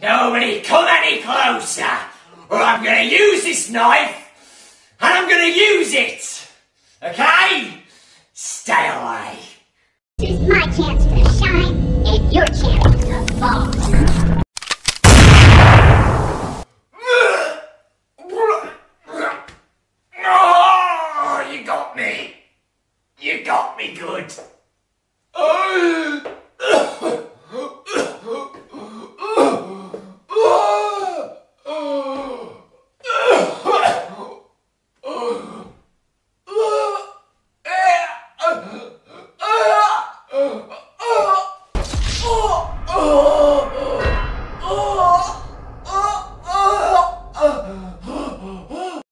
Nobody come any closer, or I'm gonna use this knife, and I'm gonna use it! Okay? Stay away. This is my chance to shine, and your chance to fall. Oh, you got me. You got me good.